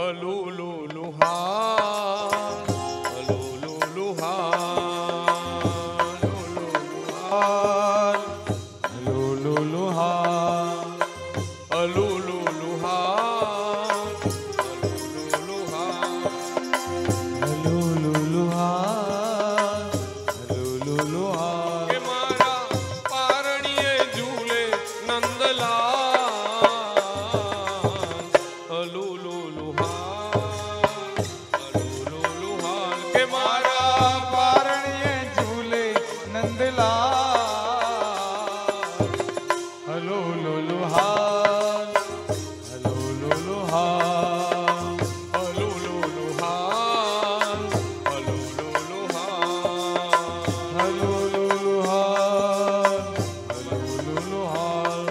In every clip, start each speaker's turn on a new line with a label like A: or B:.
A: અલુલુલુહાન અલુલુલુહાન અલુલુલુહાન અલુલુલુહાન અલુલુલુહાન અલુલુલુહાન કે મારા પારણીએ ઝૂલે નંદલાલ અલુલુલુહાન અલુલુલુહાન કે મારા પારણીએ ઝૂલે નંદલાલ અલુલુલુહાન અલુલુલુહાન અલુલુલુહાન અલુલુલુહાન અલુલુલુહાન અલુલુલુહાન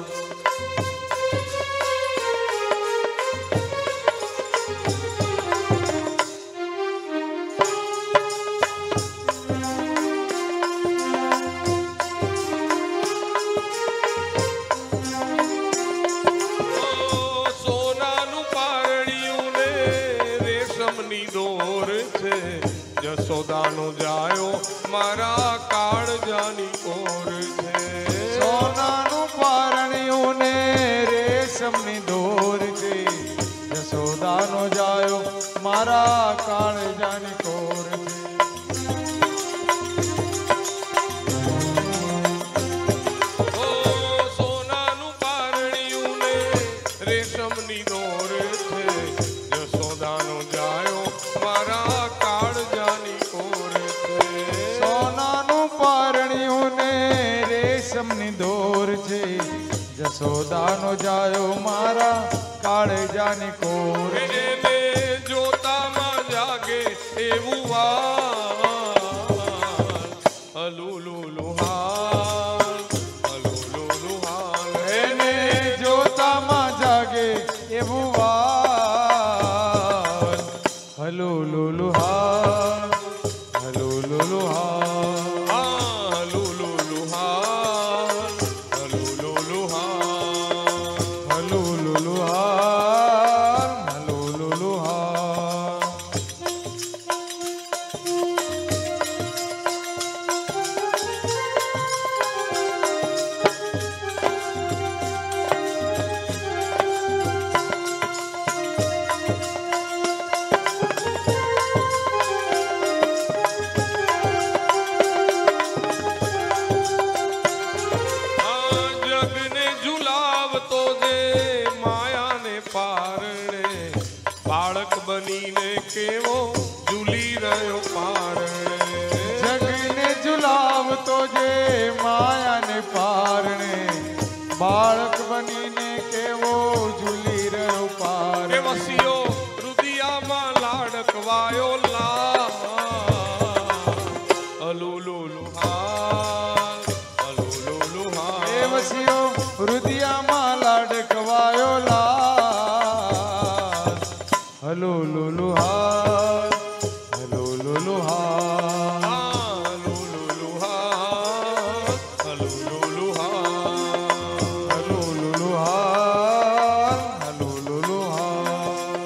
A: સોનાનું પારણિયું ને રેશમની દોર છે જશોદાનો જાયો મારા કાળજાની કોર છે
B: સોનાનું પારણિયું ને રેશમની દોર છે જશોદાનો જાયો મારા કાળજાની કોર છે
A: ઓ સોનાનું પારણિયું ને રેશમની દોર છે જશોદાનો જાયો મારા કાળજાની કોર છે
B: સોનાનું પારણિયું ને રેશમની દોર છે જશોદાનો જાયો મારા કાળજાની કોર છે
A: એને જોતામાં જાગે એવું વાલ અલુલુલુહાન અલુલુલુહાન
B: એને જોતામાં જાગે એવું વાર હલુલુલુહાન હલુલુલુહાન
A: અલુલુલુહાન અલુલુલુહાન
B: હલુલુલુહાન હલુલુલુહાન
A: જગને ઝુલાવતો જે માયાને પારણે બાળક બનીને કેવો ઝૂલી રહ્યો પારણે
B: જગને ઝુલાવતો જે માયાને પારણે બાળક બનીને કેવો ઝૂલી રહ્યો
A: કે
B: પારણે
A: વસીઓ રુદિયામાં લાડકવાયો લા અલુલુલુહાન અલુલુલુહાન
B: એ વસીઓ હૃદયમાં લાડકવાયો લાલ હલુલુલુહાન હલુલુલુહાન
A: અલુલુલુહાન અલુલુલુહાન
B: હલુલુલુહાન હલુલુલુહાન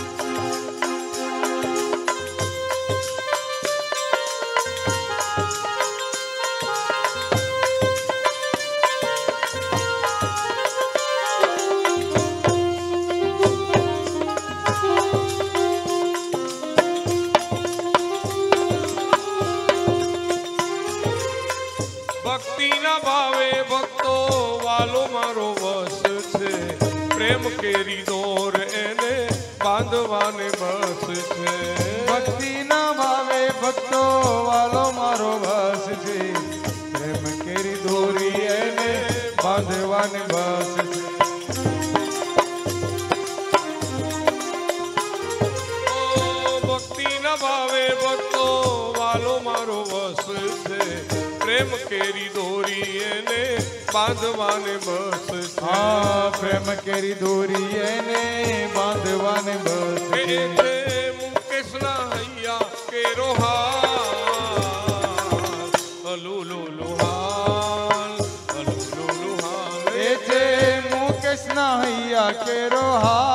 A: ભક્તિના ભાવે ભક્તો વાલો મારો વસ છે પ્રેમ કેરી દોર એને બાંધવાને બસ છે
B: ભક્તિના ભાવે ભક્તો વાલો મારો બસ છે પ્રેમ કેરી દોરી એને બાંધવાની બસ છે
A: ઓ ભક્તિના ભાવે ભક્તો વાલો મારો વસ છે પ્રેમ કેરી દોરી એને બાંધવાને બસ છે
B: હા પ્રેમ કેરી દોરી એને બાંધવાને બસ
A: એ
B: છે
A: છે મુકેશના હૈયા કેરો હાલ અલુલુલુહાન અલુલુલુહાન
B: એ છે મુકેશના હૈયા કેરો હા